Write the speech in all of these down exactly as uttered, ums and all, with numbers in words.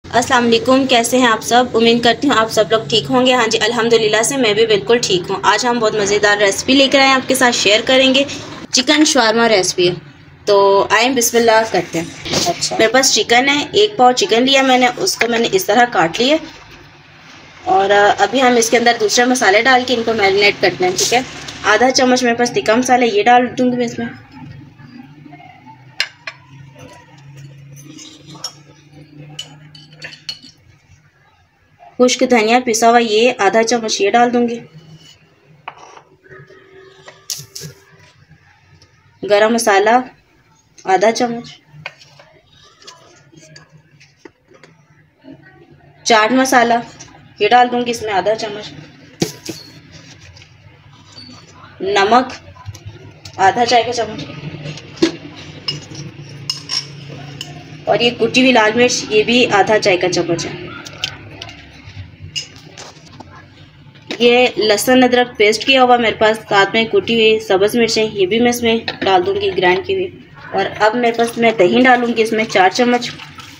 अस्सलाम वालेकुम, कैसे हैं आप सब। उम्मीद करती हूँ आप सब लोग ठीक होंगे। हाँ जी, अल्हम्दुलिल्लाह से मैं भी बिल्कुल ठीक हूँ। आज हम बहुत मज़ेदार रेसिपी लेकर आए हैं, आपके साथ शेयर करेंगे। चिकन शवारमा रेसिपी है, तो आए बिस्मिल्लाह करते हैं। अच्छा, मेरे पास चिकन है, एक पाव चिकन लिया मैंने, उसको मैंने इस तरह काट लिया। और अभी हम इसके अंदर दूसरे मसाले डाल के इनको मैरिनेट करते हैं, ठीक है। आधा चम्मच मेरे पास तिक्का मसाला, ये डाल दूँगी मैं इसमें। खुश्क धनिया पिसा हुआ ये आधा चम्मच ये डाल दूंगी। गरम मसाला आधा चम्मच। चाट मसाला ये डाल दूंगी इसमें आधा चम्मच। नमक आधा चाय का चम्मच। और ये कुटी हुई लाल मिर्च, ये भी आधा चाय का चम्मच है। ये लहसुन अदरक पेस्ट किया हुआ मेरे पास, साथ में कुटी हुई सब्ज़ मिर्चें, ये भी मैं इसमें डाल दूंगी ग्राइंड की हुई। और अब मेरे पास मैं दही डालूंगी इसमें चार चम्मच।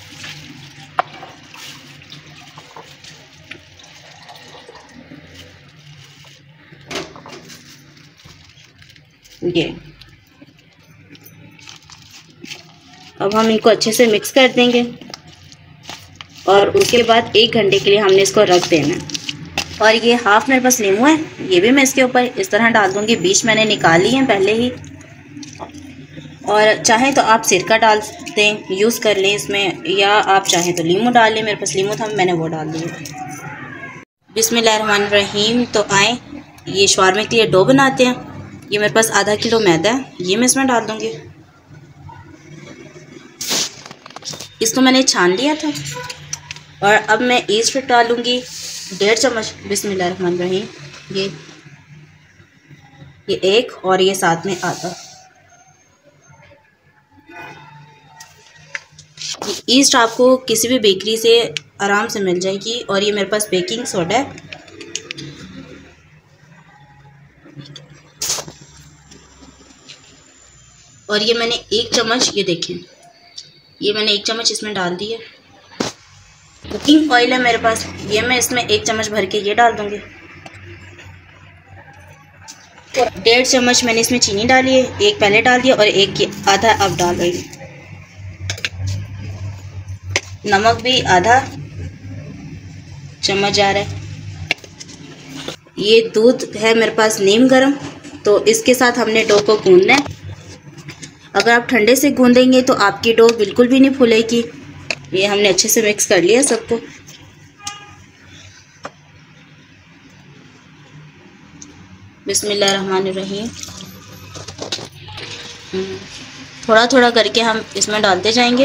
ये अब हम इनको अच्छे से मिक्स कर देंगे और उसके बाद एक घंटे के लिए हमने इसको रख देना है। और ये हाफ मेरे पास नींबू है, ये भी मैं इसके ऊपर इस तरह डाल दूंगी। बीच मैंने निकाली है पहले ही। और चाहें तो आप सिरका डाल दें, यूज़ कर लें इसमें, या आप चाहें तो लीमू डाल लें। मेरे पास लीमू था, मैंने वो डाल दिया। बिस्मिल्लाहिर्रहमानिर्रहीम। तो आए ये शवारमे के लिए डो बनाते हैं। ये मेरे पास आधा किलो मैदा है, ये मैं इसमें डाल दूँगी। इसको मैंने छान लिया था। और अब मैं ईस्ट डालूँगी डेढ़ चम्मच। बिस्मिल्लाहिर्रहमानिर्रहीम। ये ये एक और ये साथ में आधा। ईस्ट आपको किसी भी बेकरी से आराम से मिल जाएगी। और ये मेरे पास बेकिंग सोडा है। और ये मैंने एक चम्मच, ये देखें, ये मैंने एक चम्मच इसमें डाल दी है। कुकिंग ऑयल है मेरे पास, ये मैं इसमें एक चम्मच भर के ये डाल दूंगी। डेढ़ चम्मच मैंने इसमें चीनी डाली है, एक पहले डाल दिया और एक आधा अब डाल रही हूँ। नमक भी आधा चम्मच जा रहा है। ये दूध है मेरे पास नीम गरम, तो इसके साथ हमने डो को गूंदना है। अगर आप ठंडे से गूंदेंगे तो आपकी डो बिल्कुल भी नहीं फूलेगी। ये हमने अच्छे से मिक्स कर लिया सबको। बिस्मिल्लाहिर्रहमानिर्रहीम। थोड़ा थोड़ा करके हम इसमें डालते जाएंगे।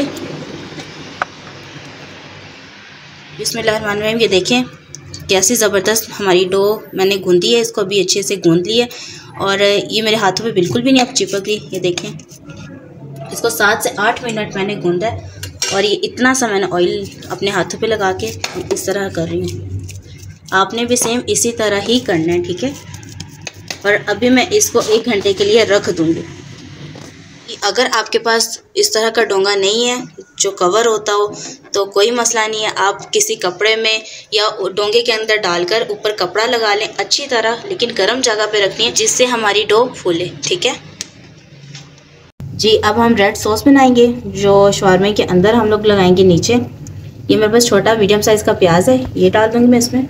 बिस्मिल्लाहिर्रहमानिर्रहीम। ये देखें कैसी ज़बरदस्त हमारी डो मैंने गूंदी है। इसको अभी अच्छे से गूंद लिया और ये मेरे हाथों पे बिल्कुल भी नहीं अब चिपक रही। ये देखें, इसको सात से आठ मिनट मैंने गूंदा है। और ये इतना सा मैंने ऑयल अपने हाथों पे लगा के इस तरह कर रही हूँ। आपने भी सेम इसी तरह ही करना है, ठीक है। और अभी मैं इसको एक घंटे के लिए रख दूँगी। अगर आपके पास इस तरह का डोंगा नहीं है जो कवर होता हो तो कोई मसला नहीं है, आप किसी कपड़े में या डोंगे के अंदर डालकर ऊपर कपड़ा लगा लें अच्छी तरह, लेकिन गर्म जगह पे रखनी है जिससे हमारी डो फूले, ठीक है जी। अब हम रेड सॉस बनाएंगे जो शवारमे के अंदर हम लोग लगाएंगे नीचे। ये मेरे पास छोटा मीडियम साइज़ का प्याज है, ये डाल दूंगी मैं इसमें।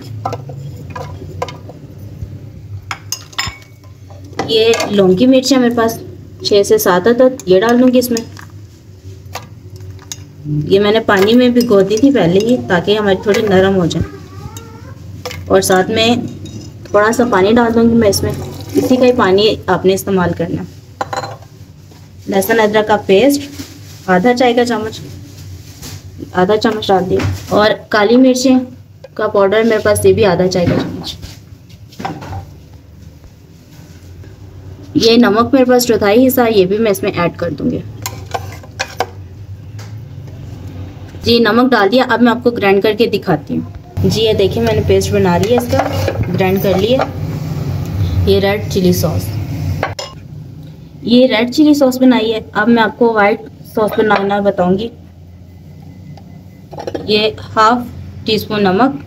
ये लौंगी मिर्च है मेरे पास छः से सात अदद, ये डाल दूंगी इसमें। ये मैंने पानी में भिगो दी थी पहले ही ताकि हमारी थोड़ी नरम हो जाए। और साथ में थोड़ा सा पानी डाल दूंगी मैं इसमें, इसी का ही पानी आपने इस्तेमाल करना। लहसुन अदरक का पेस्ट आधा चाय का चम्मच, आधा चम्मच डाल दिया। और काली मिर्चें का पाउडर मेरे पास, ये भी आधा चाय का चम्मच। ये नमक मेरे पास चौथाई हिस्सा, ये भी मैं इसमें ऐड कर दूंगी जी। नमक डाल दिया। अब मैं आपको ग्राइंड करके दिखाती हूँ जी। ये देखिए मैंने पेस्ट बना लिया, इसका ग्राइंड कर लिया। ये रेड चिली सॉस, ये रेड चिली सॉस बनाई है। अब मैं आपको वाइट सॉस बनाना बताऊंगी। ये हाफ टी स्पून नमक,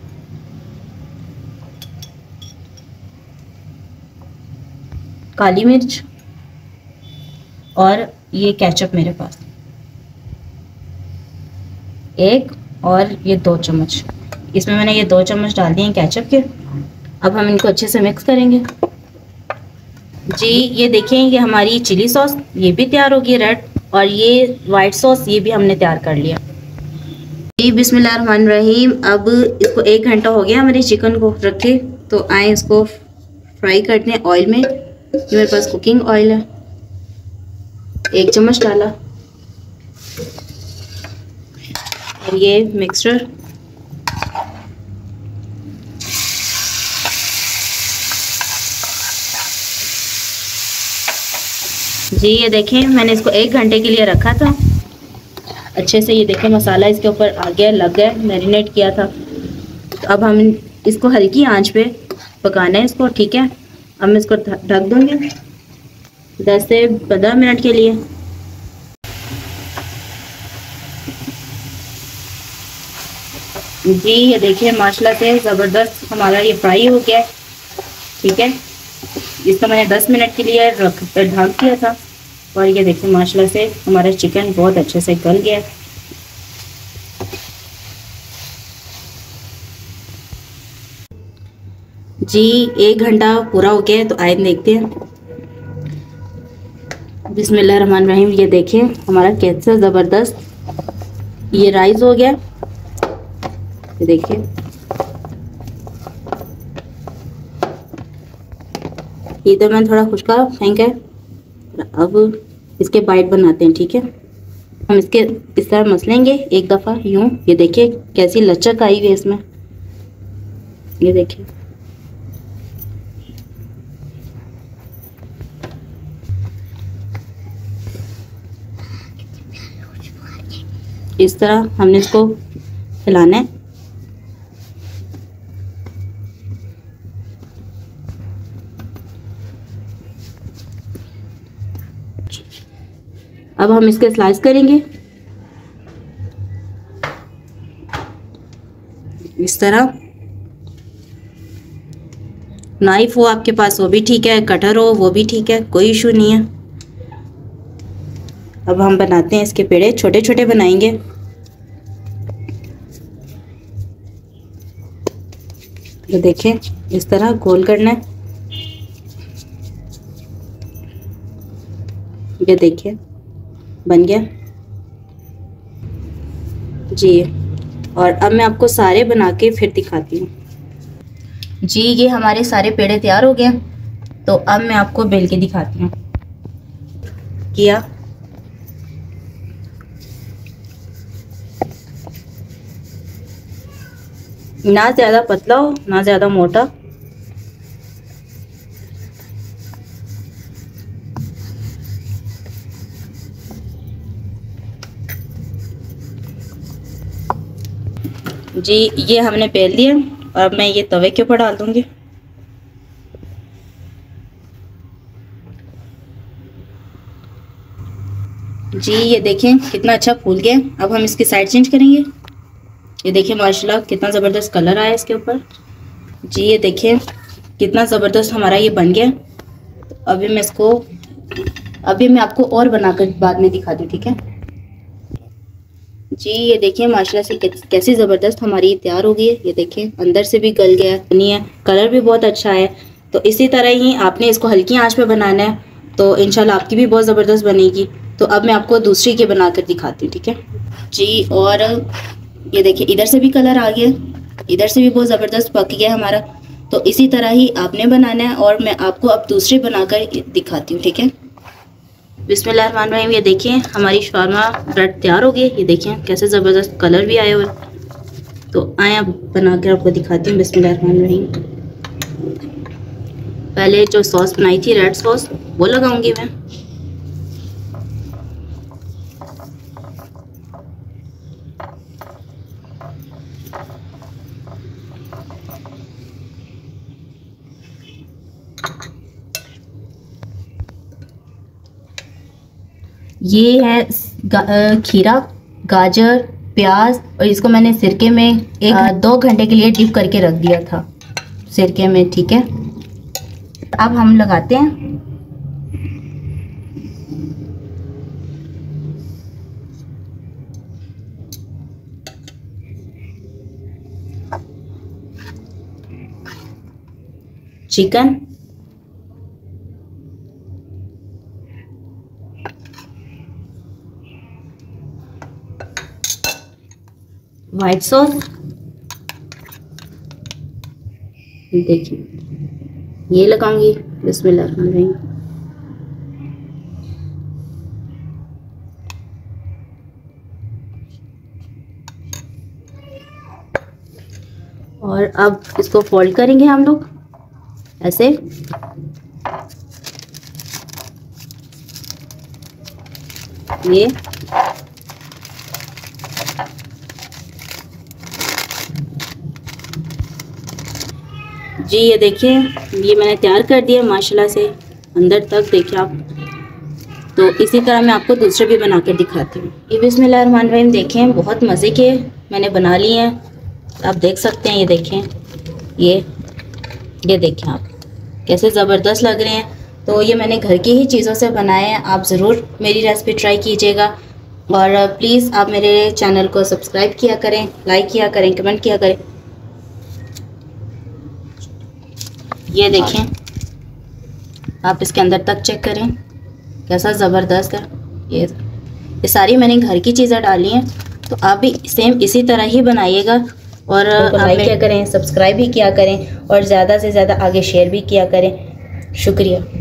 काली मिर्च और ये केचप मेरे पास एक, और ये दो चम्मच, इसमें मैंने ये दो चम्मच डाल दिए हैं केचप के। अब हम इनको अच्छे से मिक्स करेंगे। जी ये देखें, ये हमारी चिली सॉस ये भी तैयार होगी रेड, और ये वाइट सॉस ये भी हमने तैयार कर लिया। जी बिस्मिल्लाहिर्रहमानिर्रहीम। अब इसको एक घंटा हो गया हमारे चिकन को रखे, तो आए इसको फ्राई करते हैं ऑयल में। ये मेरे पास कुकिंग ऑयल है, एक चम्मच डाला, और ये मिक्सचर, जी ये देखें मैंने इसको एक घंटे के लिए रखा था अच्छे से। ये देखें मसाला इसके ऊपर आ गया, लग गया, मैरिनेट किया था। तो अब हम इसको हल्की आंच पे पकाना है इसको, ठीक है। अब मैं इसको ढक दूंगी दस से पंद्रह मिनट के लिए। जी ये देखिए माशाल्लाह से ज़बरदस्त हमारा ये फ्राई हो गया है, ठीक है। इसको मैंने दस मिनट के लिए रख ढक दिया था, और ये देखिए माशाल्लाह से हमारा चिकन बहुत अच्छे से गल गया है। जी एक घंटा पूरा हो गया है, तो आए देखते हैं। बिस्मिल्लाहिर्रहमानिर्रहीम। ये देखें हमारा कैसा ज़बरदस्त ये राइस हो गया, ये देखिए। इधर मैंने थोड़ा खुशका फेंका है। अब इसके बाइट बनाते हैं, ठीक है। हम इसके इस तरह मसलेंगे एक दफ़ा यूं। ये देखिए कैसी लचक आई हुई है इसमें, ये देखिए। इस तरह हमने इसको हिलाना है। अब हम इसके स्लाइस करेंगे इस तरह। नाइफ हो आपके पास वो भी ठीक है, कटर हो वो भी ठीक है, कोई इशू नहीं है। अब हम बनाते हैं इसके पेड़े, छोटे छोटे बनाएंगे। तो देखें इस तरह गोल करना है, ये देखिए बन गया जी। और अब मैं आपको सारे बना के फिर दिखाती हूँ। जी ये हमारे सारे पेड़े तैयार हो गए, तो अब मैं आपको बेल के दिखाती हूँ। किया ना ज़्यादा पतला हो ना ज़्यादा मोटा। जी ये हमने बेल दिया, और अब मैं ये तवे के ऊपर डाल दूंगी। जी ये देखें कितना अच्छा फूल गया। अब हम इसकी साइड चेंज करेंगे। ये देखिए माशाल्लाह कितना ज़बरदस्त कलर आया इसके ऊपर। जी ये देखें कितना ज़बरदस्त हमारा ये बन गया। तो अभी मैं इसको अभी मैं आपको और बनाकर बाद में दिखाती हूँ, ठीक है। जी ये देखिए माशाल्लाह से कैसी ज़बरदस्त हमारी तैयार हो गई है। ये देखें अंदर से भी गल गया नहीं है, कलर भी बहुत अच्छा है। तो इसी तरह ही आपने इसको हल्की आंच पे बनाना है, तो इंशाल्लाह आपकी भी बहुत ज़बरदस्त बनेगी। तो अब मैं आपको दूसरी के बनाकर दिखाती हूँ, ठीक है जी। और ये देखिए इधर से भी कलर आ गया, इधर से भी बहुत ज़बरदस्त पक गया हमारा। तो इसी तरह ही आपने बनाना है, और मैं आपको अब दूसरे बनाकर दिखाती हूँ, ठीक है। बिस्मिल्लाहिर्रहमानिर्रहीम। ये देखिए हमारी शवारमा ब्रेड तैयार हो गई। ये देखिए कैसे ज़बरदस्त कलर भी आए हुए। तो आए अब बना कर आपको दिखाती हूँ। बिस्मिल्लाहिर्रहमानिर्रहीम। पहले जो सॉस बनाई थी रेड सॉस वो लगाऊंगी मैं। ये है गा, खीरा, गाजर, प्याज, और इसको मैंने सिरके में एक दो घंटे के लिए डिप करके रख दिया था सिरके में, ठीक है। अब हम लगाते हैं चिकन, व्हाइट सॉस, देखिए ये लगाऊंगी, बिस्मिल्लाहिर्रहमानिर्रहीम। और अब इसको फोल्ड करेंगे हम लोग ऐसे, ये जी ये देखिए ये मैंने तैयार कर दिया माशाल्लाह से अंदर तक, देखिए आप। तो इसी तरह मैं आपको दूसरे भी बना कर दिखाती हूँ। ये बिस्मिल्लाहिर्रहमानिर्रहीम, देखें बहुत मज़े के मैंने बना लिए हैं, आप देख सकते हैं। ये देखें, ये ये देखें आप कैसे ज़बरदस्त लग रहे हैं। तो ये मैंने घर की ही चीज़ों से बनाए हैं, आप ज़रूर मेरी रेसिपी ट्राई कीजिएगा। और प्लीज़ आप मेरे चैनल को सब्सक्राइब किया करें, लाइक किया करें, कमेंट किया करें। ये देखें आप, इसके अंदर तक चेक करें कैसा ज़बरदस्त है। ये ये सारी मैंने घर की चीज़ें डाली हैं, तो आप भी सेम इसी तरह ही बनाइएगा। और लाइक किया करें, सब्सक्राइब भी किया करें, और ज़्यादा से ज़्यादा आगे शेयर भी किया करें। शुक्रिया।